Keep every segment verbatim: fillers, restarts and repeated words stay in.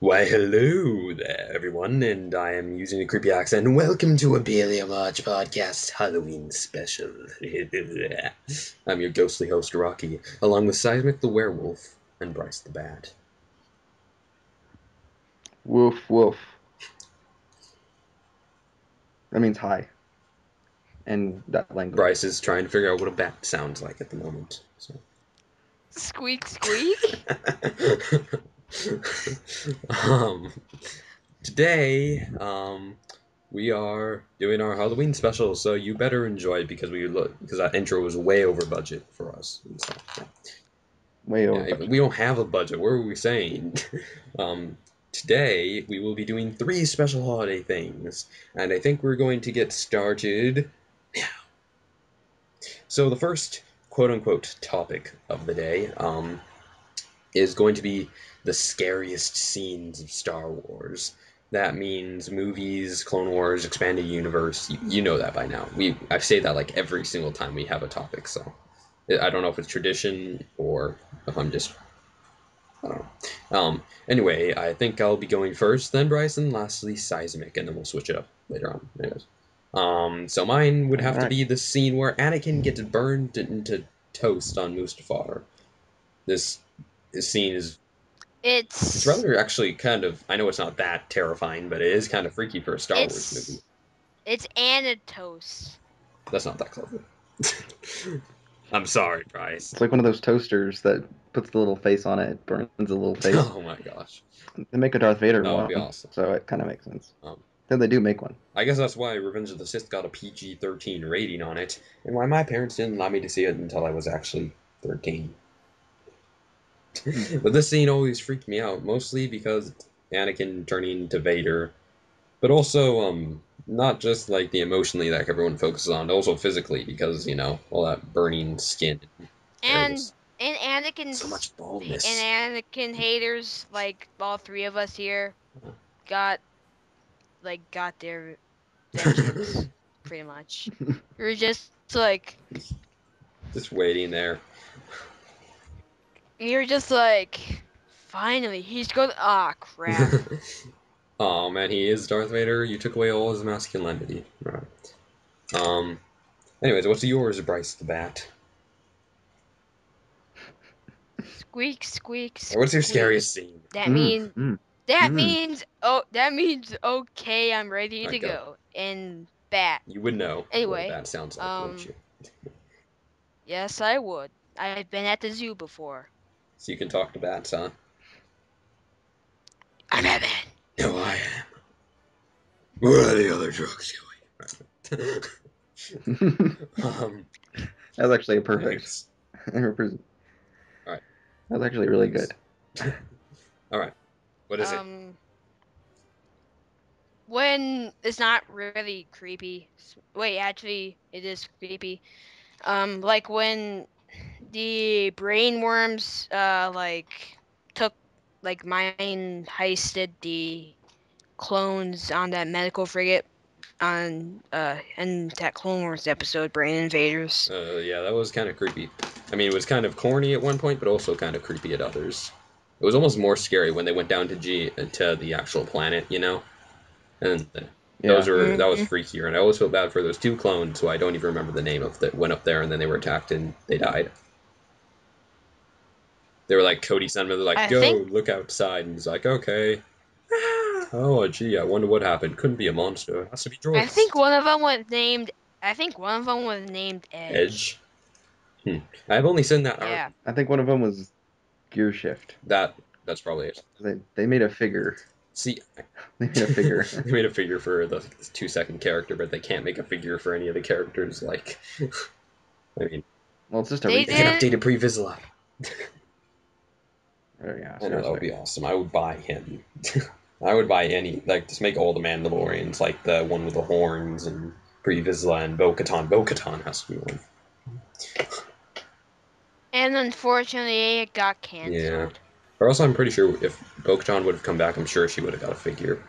Why, hello there, everyone, and I am using a creepy accent. Welcome to Abelia March Podcast Halloween Special. I'm your ghostly host, Rocky, along with Seismic the Werewolf and Bryce the Bat. Woof woof. That means hi. In that language. Bryce is trying to figure out what a bat sounds like at the moment. So. Squeak, squeak. um, today, um, we are doing our Halloween special, so you better enjoy it because we look because that intro was way over budget for us. And so, yeah. Way over. Yeah, we don't have a budget. What were we saying? um, today we will be doing three special holiday things, and I think we're going to get started now. So the first quote-unquote topic of the day um, is going to be the scariest scenes of Star Wars. That means movies, Clone Wars, Expanded Universe. You, you know that by now. We I say that like every single time we have a topic. So I don't know if it's tradition or if I'm just I don't know. Um. Anyway, I think I'll be going first, then Bryce, and lastly Seismic, and then we'll switch it up later on. Anyways. Um. So mine would have to Alright. be the scene where Anakin gets burned into toast on Mustafar. This this scene is It's It's rather actually kind of. I know it's not that terrifying, but it is kind of freaky for a Star Wars it's movie. it's Anatos. That's not that clever. I'm sorry, Bryce. It's like one of those toasters that puts the little face on it, burns a little face. Oh my gosh. They make a Darth Vader That would one, be awesome. so it kind of makes sense. Um, Then they do make one. I guess that's why Revenge of the Sith got a P G thirteen rating on it, and why my parents didn't allow me to see it until I was actually thirteen. But this scene always freaked me out, mostly because Anakin turning into Vader, but also um not just like the emotionally that everyone focuses on, also physically because you know all that burning skin. And and Anakin's So much and baldness. Anakin haters, like all three of us here, got like got their vengeance pretty much. You're just like Just waiting there. you're just like finally he's going ah crap. Oh man, he is Darth Vader. You took away all his masculinity. Right. Um. Anyways, what's yours, Bryce the Bat? Squeak, squeak, squeak. What's your scariest scene? That Mm, means mm, that mm. means oh that means okay, I'm ready Alright, to go. go. And bat. You would know what a Anyway, bat sounds like, wouldn't um you? yes I would. I've been at the zoo before. So you can talk to bats, huh? I'm Batman. No, I am. Where are the other drugs going? um, That's actually a perfect. thanks. represent- Alright. That's actually really good. Alright. What is it? Um when it's not really creepy. Wait, actually it is creepy. Um like when the brain worms uh like took like mine heisted the clones on that medical frigate on uh in that Clone Wars episode, Brain Invaders. Uh, yeah, that was kind of creepy. I mean, it was kind of corny at one point, but also kind of creepy at others. It was almost more scary when they went down to G to the actual planet, you know. And those Yeah. were that was Mm-hmm. freakier. And I always felt bad for those two clones who I don't even remember the name of that went up there and then they were attacked and they died. They were like Cody sent them. They're like, I "Go think look outside," and he's like, "Okay." Oh, gee, I wonder what happened. Couldn't be a monster. It has to be droids. I think one of them was named. I think one of them was named Edge. Edge. Hmm. I've only seen that. Yeah. Art. I think one of them was Gear Shift. That that's probably it. They they made a figure. See, They made a figure. they made a figure for the two second character, but they can't make a figure for any of the characters. Like, I mean, Well, it's just a They they recap. can update a Pre-Vizsla. Oh, yeah, I know that would seriously. be awesome. I would buy him. I would buy any like just make all the Mandalorians like the one with the horns and Pre-Vizsla and Bo-Katan. Bo-Katan has to be one. And unfortunately, it got canceled. Yeah. Or else I'm pretty sure if Bo-Katan would have come back, I'm sure she would have got a figure.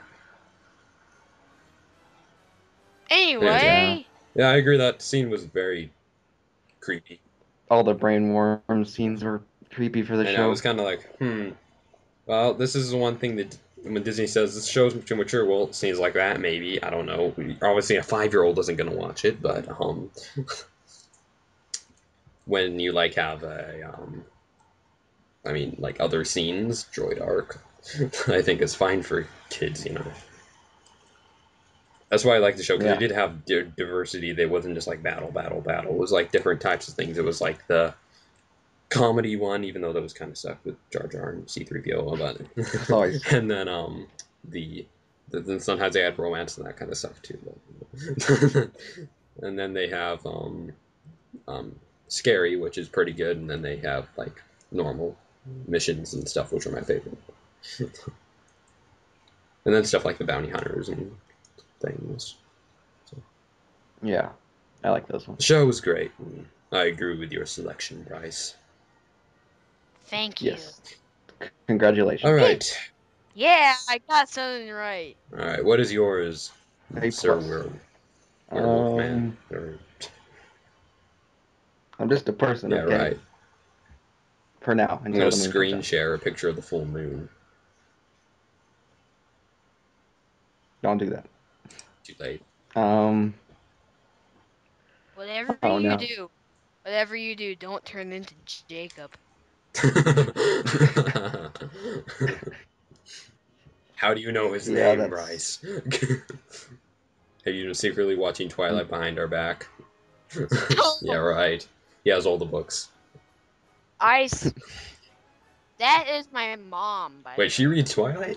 Anyway, Yeah, I agree. That scene was very creepy. All the brain worm scenes were creepy for the And I show. was kind of like, hmm. Well, this is the one thing that when Disney says this show's too mature, well, scenes like that, maybe. I don't know. Obviously, a five-year-old isn't going to watch it, but um, when you like have a um, I mean, like other scenes, Droid Arc, I think is fine for kids. You know, that's why I like the show because they Yeah. did have di- diversity. They wasn't just like battle, battle, battle. It was like different types of things. It was like the comedy one, even though that was kind of stuck with Jar Jar and C three P O about It's it. always And then um the, the then sometimes they had romance and that kind of stuff too. But, and then they have um um scary, which is pretty good, and then they have like normal missions and stuff, which are my favorite. And then stuff like the bounty hunters and things. yeah. I like those The ones. show was great. I agree with your selection, Bryce. Thank you. Yes. Congratulations. All right, Yeah, I got something right. all right. What is yours, A Sir plus. Were- Werewolf Man? Um, Or, I'm just a person, yeah, okay? right. For now, I'm until gonna the moon comes screen out. share a picture of the full moon. Don't do that. Too late. Um, Whatever oh you no. do, whatever you do, don't turn into Jacob. How do you know his Yeah, name, that's Bryce? Have you been secretly watching Twilight behind our back? Yeah, right. He has all the books. I. S- that is my mom, by Wait, the she way. reads Twilight?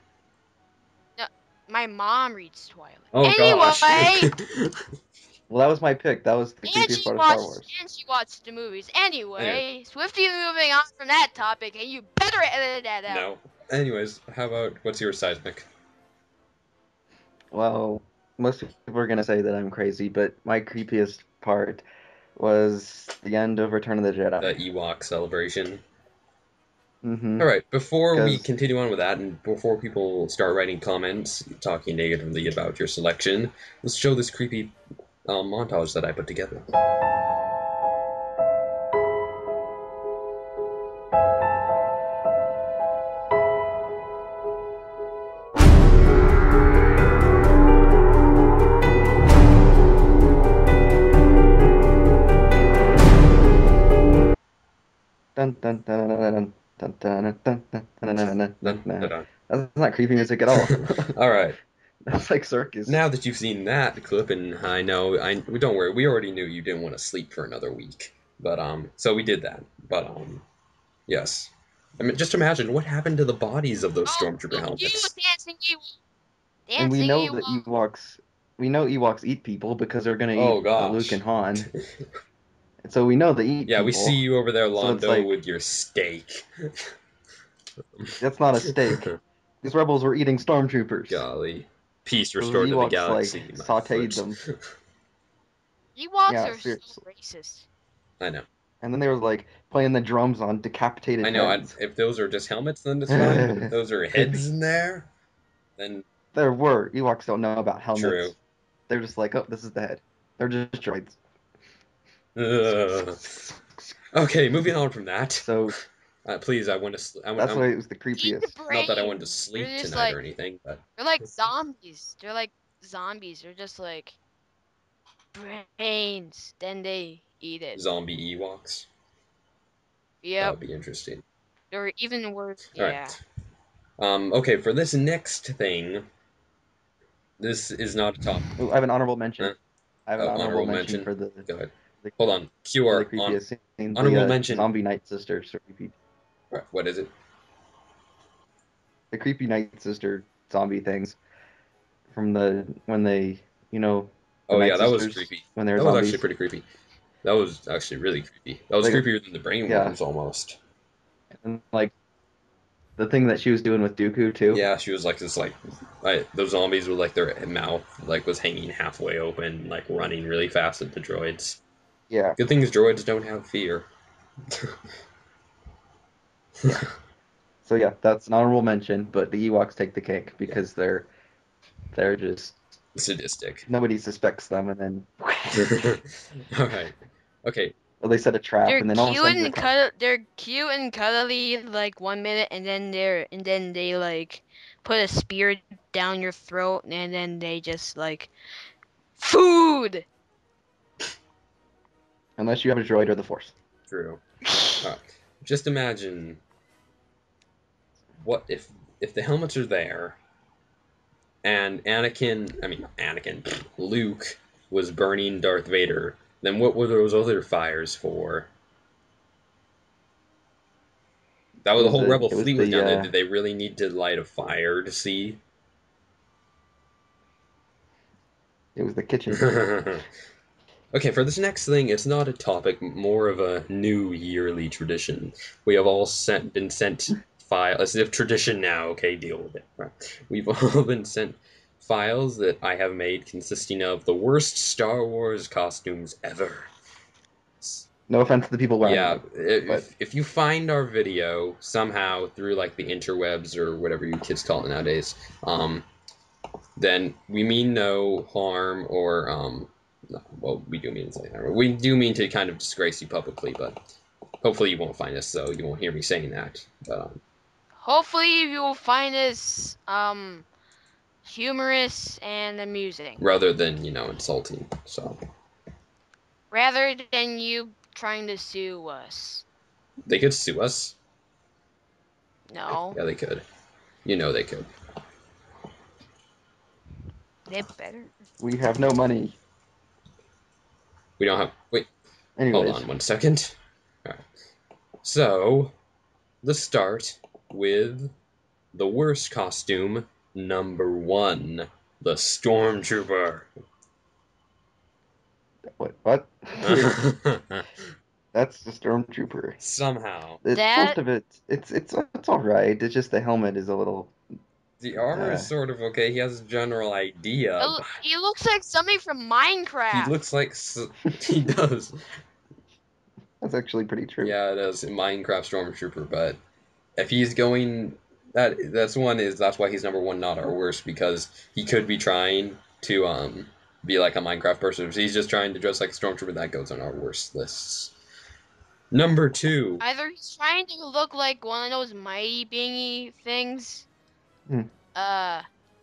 My mom reads Twilight. Oh gosh. Anyway, well, that was my pick. That was the and creepiest she part of Star watched Wars. and she watched the movies. Anyway. Anyway, swiftly moving on from that topic, and you better edit that out. No. Anyways, how about what's your seismic? Well, most people are gonna say that I'm crazy, but my creepiest part was the end of Return of the The Jedi. Ewok celebration. Mm-hmm. All right, before we 'Cause- continue on with that, and before people start writing comments talking negatively about your selection, let's show this creepy um, montage that I put together. Dun dun dun dun dun dun dun dun dun dun dun dun Dun, dun. dun, dun. That's not creepy music at all. All right. That's like circus. Now that you've seen that clip, and I know, I don't worry, we already knew you didn't want to sleep for another week, but um, so we did that. But um, yes, I mean, just imagine what happened to the bodies of those Oh, stormtrooper you helmets. dancing Ewok. And we Dancing know that Ewok. Ewoks, we know Ewoks eat people because they're gonna Oh eat uh, Luke gosh. and Han. And so we know they eat Yeah, people. we see you over there, So it's Londo, like- with your steak. That's not a steak. These rebels were eating stormtroopers. Golly, peace Those restored to the Ewoks, galaxy. like, my sautéed foot. them. Ewoks Yeah, are so seriously. racist. I know. And then they were like playing the drums on decapitated I know. I, heads. if those are just helmets, then it's fine. But if those are heads in there, then There were Ewoks don't know about helmets. True. They're just like, oh, this is the head. They're just droids. Ugh. Okay, moving on from that. So Uh, please, I want to. Sl- I, that's I'm, why it was the Eat the creepiest. brain. not that I wanted to sleep They're just tonight like or anything, but they're like zombies. They're like zombies. They're just like brains. Then they eat it. zombie Ewoks. That Yep. would be interesting. Or even worse. All Yeah. right. Um. Okay, for this next thing, this is not a top. Ooh, I have an honorable mention. Huh? I have an Oh, honorable, honorable mention, mention? for the, Go ahead. the Hold on. Q for the R on. creepiest scene. The honorable uh, mention. zombie Night Sister. So creepy. What is it? The creepy Night Sister zombie things from the when they you know the Oh Night yeah, that was Sisters, creepy. when they were That was zombies. actually pretty creepy. That was actually really creepy. That was Like- creepier than the brain yeah. worms almost. And like the thing that she was doing with Dooku too. Yeah, she was like this, like, like those zombies with like their mouth like was hanging halfway open, like running really fast at the droids. Yeah. Good thing is droids don't have fear. So yeah, that's an honorable mention, but the Ewoks take the cake because they're they're just Sadistic. nobody suspects them, and then All right. Okay. well, they set a trap, They're and then all of a cute sudden and cuddle. They're cute and cuddly like one minute, and then they're and then they like put a spear down your throat, and then they just like food. Unless you have a droid or the Force. True. Alright. Just imagine what if if the helmets are there and Anakin, I mean not Anakin, Luke was burning Darth Vader, then what were those other fires for? That was It the was whole the- rebel it was fleet was the, down there. uh, Did they really need to light a fire to see? It was the kitchen. Okay, for this next thing, it's not a topic, more of a new yearly tradition. We have all sent been sent files, as if tradition now, okay, deal with it. Right. We've all been sent files that I have made consisting of the worst Star Wars costumes ever. No offense to the people wearing Yeah, them. if, but- if you find our video somehow through like the interwebs or whatever you kids call it nowadays, um, then we mean no harm or um, no, well, we do mean something. We do mean to kind of disgrace you publicly, but hopefully you won't find us, so you won't hear me saying that. But um, Hopefully, you will find this um humorous and amusing, rather than you know insulting, so rather than you trying to sue us. they could sue us. No, Yeah, they could. You know they could. they better. We have no money. We don't have. Wait, Anyways. hold on one second. All right. So let's start with the worst costume number one, the Stormtrooper. What? What? That's the Stormtrooper. Somehow. It, That- Most of it, it's it's it's all right. It's just the helmet is a little. The armor is Uh, sort of okay. He has a general idea. It- He looks like something from Minecraft. He looks like s- he does. That's actually pretty true. Yeah, it is a Minecraft Stormtrooper. But if he's going, that that's one is that's why he's number one, not our worst, because he could be trying to um be like a Minecraft person. If he's just trying to dress like a Stormtrooper, that goes on our worst lists. Number two. Either he's trying to look like one of those mighty bingy things, Hmm. uh,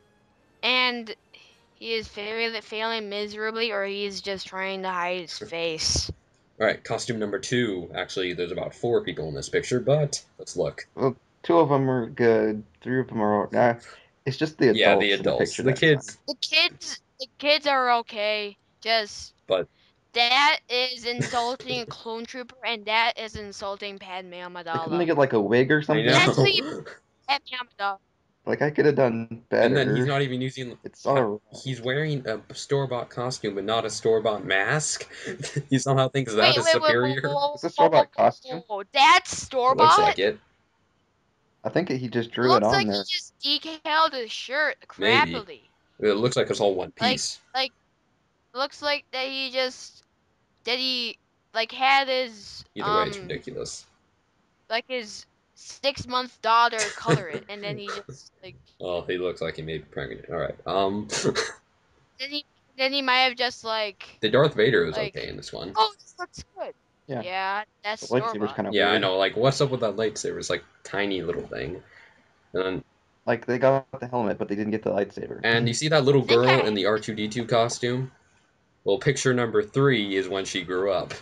and he is failing, failing miserably, or he's just trying to hide his face. All right, costume number two. Actually, there's about four people in this picture, but let's look. Well, two of them are good. Three of them are. Uh, it's just the adults. Yeah, the in adults. picture The that kids, suck. The kids, the kids are okay. Just but that is insulting a clone trooper, and that is insulting Padme Like, couldn't they Amidala. get like a wig or I something? know. Actually- Padme Amidala. Like I could have done better. And then he's not even using. It's all He's wearing a store-bought costume, but not a store-bought mask. He somehow thinks that Wait, is wait, wait, superior. whoa, whoa, It's a store-bought whoa, whoa, costume. whoa. That's store It looks bought. like it. I think he just drew Looks it on like there. he just decaled his shirt Maybe. crappily. It looks like it's all one Like- piece. Looks like that he just that he like had his Either way, it's um ridiculous. like his six month daughter color it, and then he just like Oh, he looks like he may be pregnant. All right. Um, then he then he might have just like the Darth Vader is Like- okay in this one. oh, this looks good. Yeah. Yeah, that's The store lightsaber's bought. kind of Yeah, weird. I know. Like, what's up with that lightsaber? It's like tiny little thing. And then, Like they got the helmet, but they didn't get the lightsaber. and you see that little girl Yeah. in the R two D two costume? Well, picture number three is when she grew up.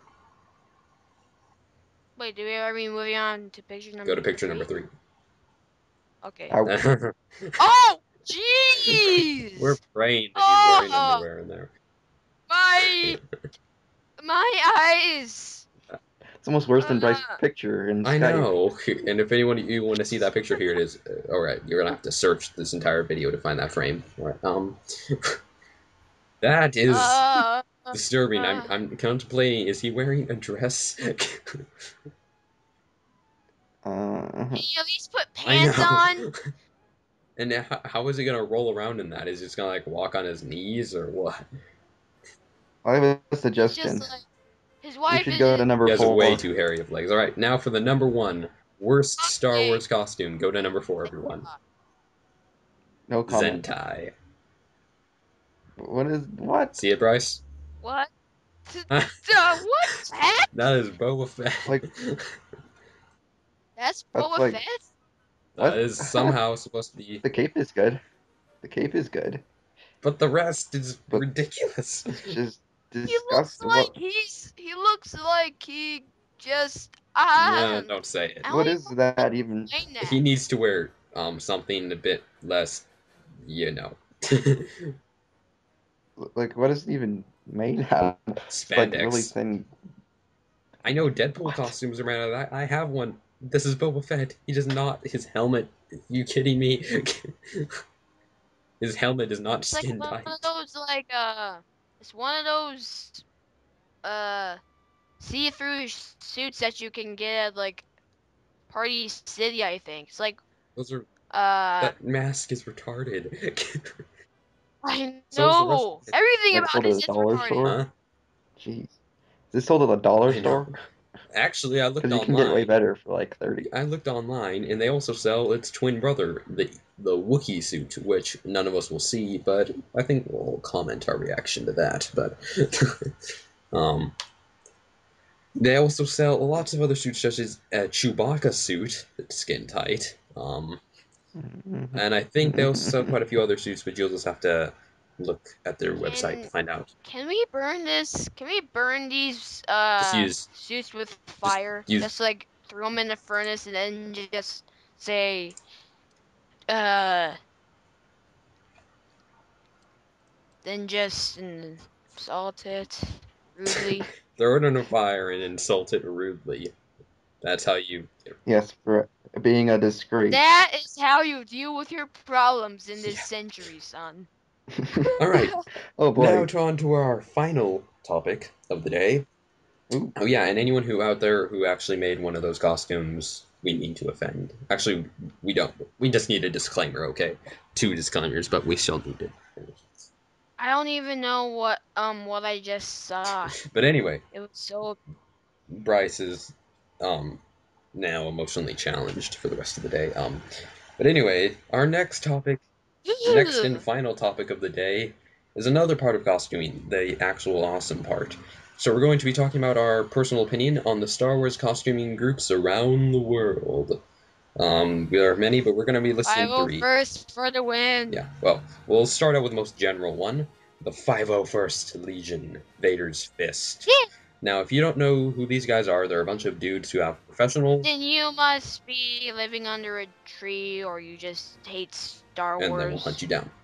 Wait, do we are we moving on to picture number? Go to picture three? number three. Okay. I- Oh, jeez! We're praying that he's wearing Oh. underwear in there. My my eyes. it's almost worse than Bryce's Uh, picture in I Skype. know. And if anyone you want to see that picture, here it is. Uh, all right, you're gonna have to search this entire video to find that frame. All right. Um, that is Uh, disturbing. I'm uh. I'm contemplating. Is he wearing a dress? Uh, Can you at least put I pants know. on? And how, how is he gonna roll around in that? Is he just gonna like walk on his knees or what? I have a Just suggestion. like his We wife should is. go to number He has four. way too hairy of legs. All right, now for the number one worst Star Okay. Wars costume. Go to number four, everyone. No comment. Zentai. What is what? See it, Bryce? What? Duh, what's that? That is Boba Fett. Like- That's That's Boba like- Fett. That What? is somehow supposed to be, The cape is good. The cape is good, but the rest is but ridiculous. it's just He looks disgusting. like What? he's. He looks like he just. No, I don't say it. I What don't is even that even? explain He that. needs to wear um something a bit less, you know, Like, what is it even made out of? It's like really spandex. thin. I know Deadpool What? costumes are made out of that. I have one. This is Boba Fett. He does not. His helmet. You kidding me? His helmet is not It's like skin one of tight. those like uh. It's one of those uh see-through sh- suits that you can get at like Party City. I think it's like Those are. uh. That mask is retarded. I So is the rest know of it. everything Like about sold at this a is dollar retarded. store? Huh? Jeez. Is this sold at a dollar I know. store? Actually, I looked Because you can get way online. better for like thirty. I looked online, and they also sell its twin brother, the the Wookiee suit, which none of us will see, but I think we'll comment our reaction to that. But um, they also sell lots of other suits, such as a Chewbacca suit that's skin tight. Um, and I think they also sell quite a few other suits, but you'll just have to look at their website to Can find out. can we burn this? Can we burn these Just uh use, suits with just fire? use. Just like throw them in the furnace and then just say uh then just and salt it rudely. Throw it on a fire and insult it rudely. That's how you. Yes, for being a disgrace. That is how you deal with your problems in this Yeah. century, son. All right. Oh Now boy. to on to our final topic of the day. Ooh. Oh yeah, and anyone who out there who actually made one of those costumes, we need to offend. Actually, we don't. We just need a disclaimer, okay? Two disclaimers, but we still need it. I don't even know what um what I just saw. But anyway, It was so Bryce is um now emotionally challenged for the rest of the day. Um, but anyway, our next topic, next and final topic of the day, is another part of costuming, the actual awesome part. So we're going to be talking about our personal opinion on the Star Wars costuming groups around the world. Um, there are many, but we're going to be I listing go three. first for the win. Yeah, well, we'll start out with the most general one, the five oh first Legion, Vader's Fist. Yeah. Now, if you don't know who these guys are, they're a bunch of dudes who have professional, Then you must be living under a tree or you just hate Star and then we'll hunt Wars. you down.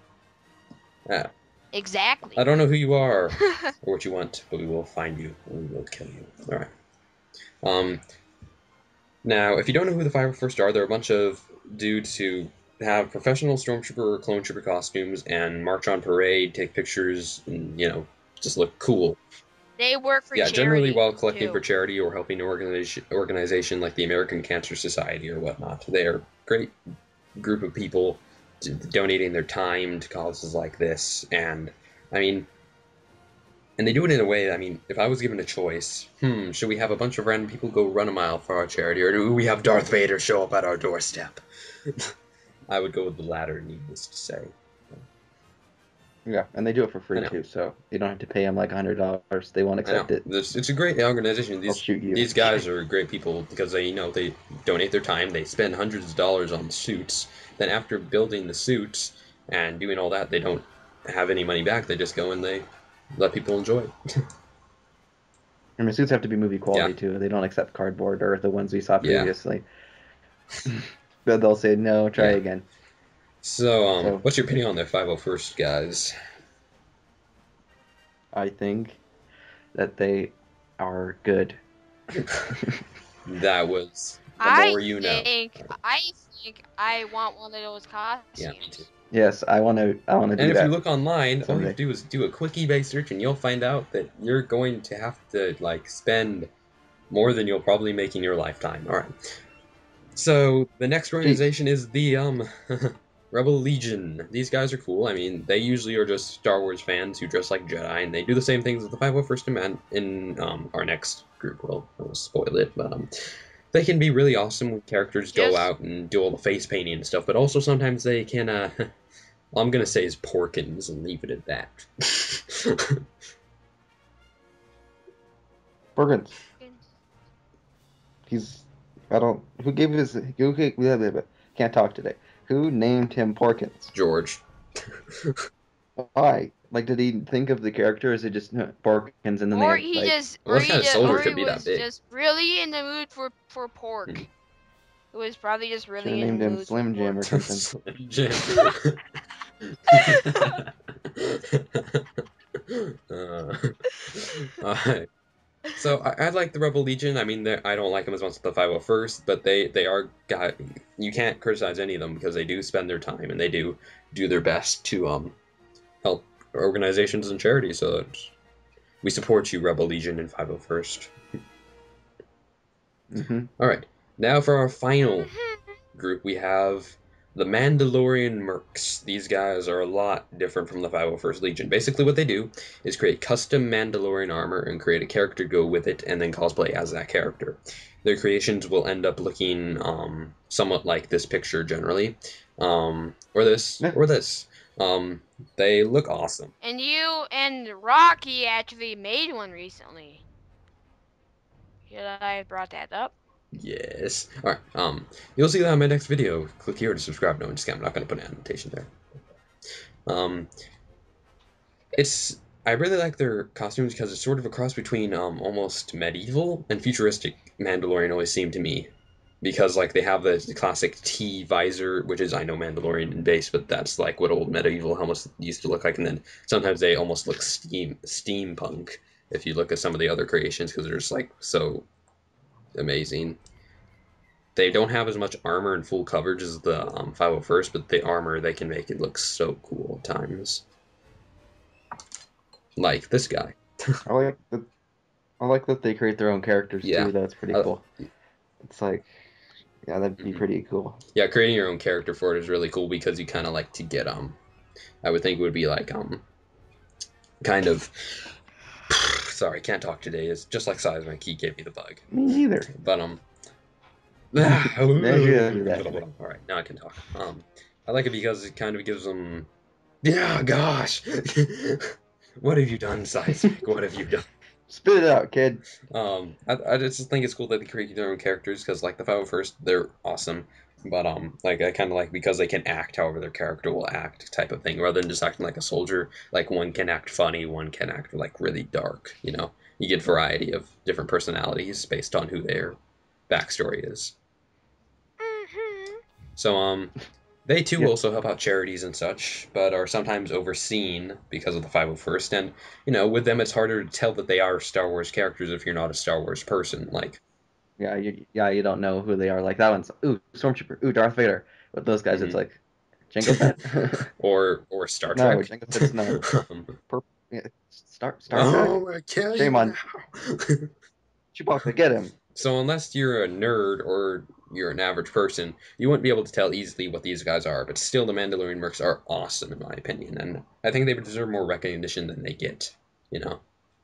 Ah, Exactly. I don't know who you are or what you want, but we will find you and we will kill you. All right. Um, now, if you don't know who the five oh first are, they're a bunch of dudes who have professional stormtrooper or clone trooper costumes and march on parade, take pictures, and you know, just look cool. They work for Yeah, generally charity while collecting too. for charity or helping an organization organization like the American Cancer Society or whatnot. They are a great group of people d- donating their time to causes like this, and I mean, and they do it in a way. I mean, if I was given a choice, hmm, should we have a bunch of random people go run a mile for our charity, or do we have Darth Vader show up at our doorstep? I would go with the latter, needless to say. Yeah, and they do it for I free know. too, so you don't have to pay them like a hundred dollars. They won't I know. accept it. This, it's a great organization. They'll These shoot you. these guys are great people because they, you know, they donate their time. They spend hundreds of dollars on suits. Then after building the suits and doing all that, they don't have any money back. They just go and they let people enjoy it. And the suits have to be movie quality Yeah. too. They don't accept cardboard or the ones we saw Yeah. previously. But they'll say no, try Yeah. again. So, um, So- what's your opinion on their five oh first guys? I think that they are good. That was the I more you know. think I think I want one of those Yeah, me costumes. too. Yes, I want to. I want to do And if that. you look online, all you someday. have to do is do a quick eBay search, and you'll find out that you're going to have to like spend more than you'll probably make in your lifetime. All right. So the next organization is the um Rebel Legion. These guys are cool. I mean, they usually are just Star Wars fans who dress like Jedi, and they do the same things as the five oh first Command in um, our next group. Well, I won't spoil it, but um, they can be really awesome when characters go Just- out and do all the face painting and stuff. But also sometimes they can. Uh, all I'm gonna say is Porkins and leave it at that. Bergens. He's. I don't. Who gave his? Who gave, blah, blah, blah. can't talk today. Who named him Porkins? George. Why? Like, did he think of the character? Or is it just uh, Porkins and then Or they had, he like, just, What or kind he of just, soldier or could he be that was big? just really in the mood for for pork. Hmm. It was probably just should have really in named the him mood Slim for Jim or pork. something? Slim Jim. uh, alright. So I, I like the Rebel Legion. I mean, they're- I don't like them as much as the five oh first, but they they are got. You can't criticize any of them because they do spend their time and they do do their best to um help organizations and charities. So it's- we support you, Rebel Legion and five oh first. Mm-hmm. All right, now for our final group, we have the Mandalorian Mercs. These guys are a lot different from the five oh first Legion. Basically, what they do is create custom Mandalorian armor and create a character to go with it, and then cosplay as that character. Their creations will end up looking um, somewhat like this picture generally, um, or this, or this. Um, they look awesome. And you and Rocky actually made one recently. Should I have brought that up? Yes. All right. Um, you'll see that in my next video. Click here to subscribe. No, I'm just kidding. I'm not going to put an annotation there. Um, it's I really like their costumes because it's sort of a cross between um almost medieval and futuristic Mandalorian always seemed to me. Because like they have the, the classic T visor, which is I know Mandalorian in base, but that's like what old medieval helmets used to look like, and then sometimes they almost look steam steampunk if you look at some of the other creations because they're just like so amazing. They don't have as much armor and full coverage as the um, five oh first, but the armor they can make it look so cool at times. Like this guy. I like that. I like that they create their own characters Yeah. too. That's pretty Uh, cool. It's like, yeah, that'd be Mhm. pretty cool. Yeah, creating your own character for it is really cool because you kind of like to get um, I would think it would be like um, kind of. Sorry, can't talk today. It's just like Seismic. He gave me the bug. Me neither. But um. There's your- All right, now I can talk. Um, I like it because it kind of gives them. Yeah, gosh. What have you done, Seismic? What have you done? Spit it out, kid. Um, I, I just think it's cool that they create their own characters because, like the five oh first, they're awesome. But um, like I kind of like because they can act however their character will act, type of thing, rather than just acting like a soldier. Like one can act funny, one can act like really dark. You know, you get variety of different personalities based on who their backstory is. Mm-hmm. So um, they too Yep. also help out charities and such, but are sometimes overseen because of the five oh first. And you know, with them, it's harder to tell that they are Star Wars characters if you're not a Star Wars person. Like. Yeah, you, yeah, you don't know who they are. Like that one's ooh, Stormtrooper, ooh, Darth Vader. With those guys, it's Mhm. like Jango Fett. or or Star No, Trek. Jango Fett's no. um, Purple. Yeah, Star Star Trek. oh, I kill Shame you on now. Chewbacca. Get him. So unless you're a nerd or you're an average person, you wouldn't be able to tell easily what these guys are. But still, the Mandalorian mercs are awesome in my opinion, and I think they deserve more recognition than they get. You know?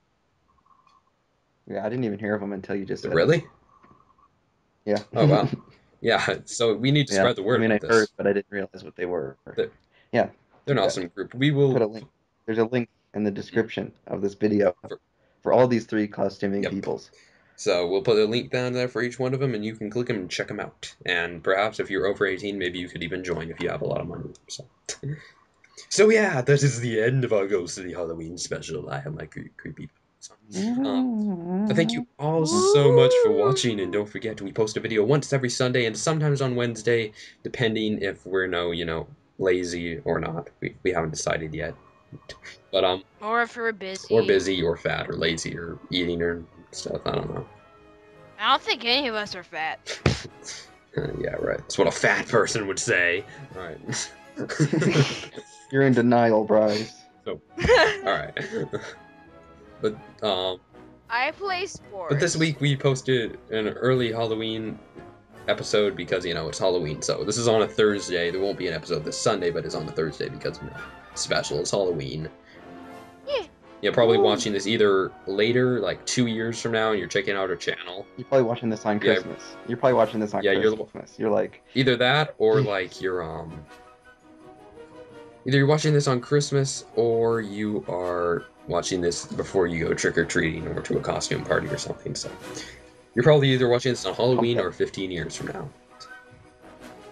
Yeah, I didn't even hear of them until you just said it. Really? Yeah. Oh wow. Yeah. So we need to Yeah. spread the word I mean, I about heard, this. but I didn't realize what they were. They're, Yeah. they're an Yeah. awesome group. We will Put a link. There's a link in the description of this video For- for all these three costuming Yep. peoples. So we'll put a link down there for each one of them, and you can click them and check them out. And perhaps if you're over eighteen, maybe you could even join if you have a lot of money. So, so yeah, that is the end of our Ghost of the Halloween special. I have my cre- creepy. Um, I thank you all so much for watching, and don't forget we post a video once every Sunday and sometimes on Wednesday, depending if we're no, you know, lazy or not. We we haven't decided yet. But um, Or if we're busy. or busy, or fat, or lazy, or eating, or stuff. I don't know. I don't think any of us are fat. Uh, yeah, right. That's what a fat person would say. All right. You're in denial, Bryce. All right. But um, I play sports. but this week we posted an early Halloween episode because you know it's Halloween. So this is on a Thursday. There won't be an episode this Sunday, but it's on a Thursday because you know it's special. It's Halloween. Yeah. You're probably Ooh. watching this either later, like two years from now, and you're checking out our channel. You're probably watching this on Yeah. Christmas. You're probably watching this on Yeah, you're the- Christmas. You're like, Either that or like you're um either you're watching this on Christmas or you are watching this before you go trick-or-treating or to a costume party or something. So you're probably either watching this on Halloween Okay. or fifteen years from now.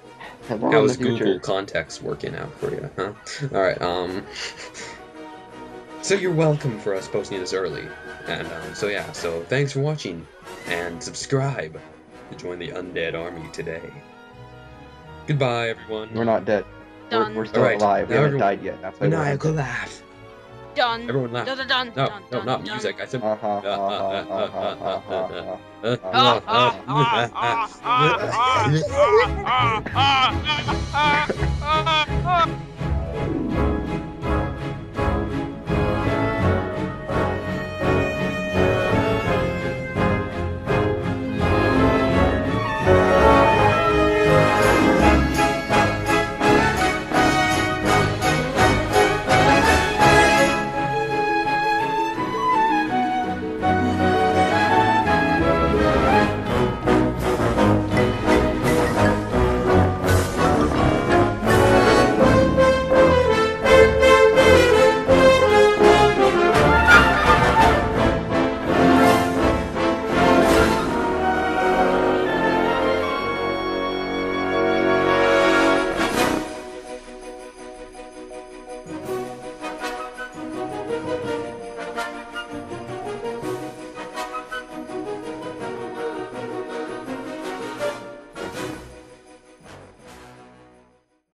Hello in How's the Google future. Contacts working out for you, huh? Alright, um... So you're welcome for us posting this early. And, um, so yeah, so thanks for watching. And subscribe to join the Undead Army today. Goodbye, everyone. We're not dead. We're, Done. we're still Alright, alive. We now haven't everyone- died yet. That's why we're Maniacal ended. laugh. Done. Everyone laugh. Dun, dun, dun, No, dun, no, dun, not dun. music. I said... Ha ha ha ha ha ha ha ha Ah, ah, ah, ah, ah, ah, ah, ah, ah, ah, ah, ah.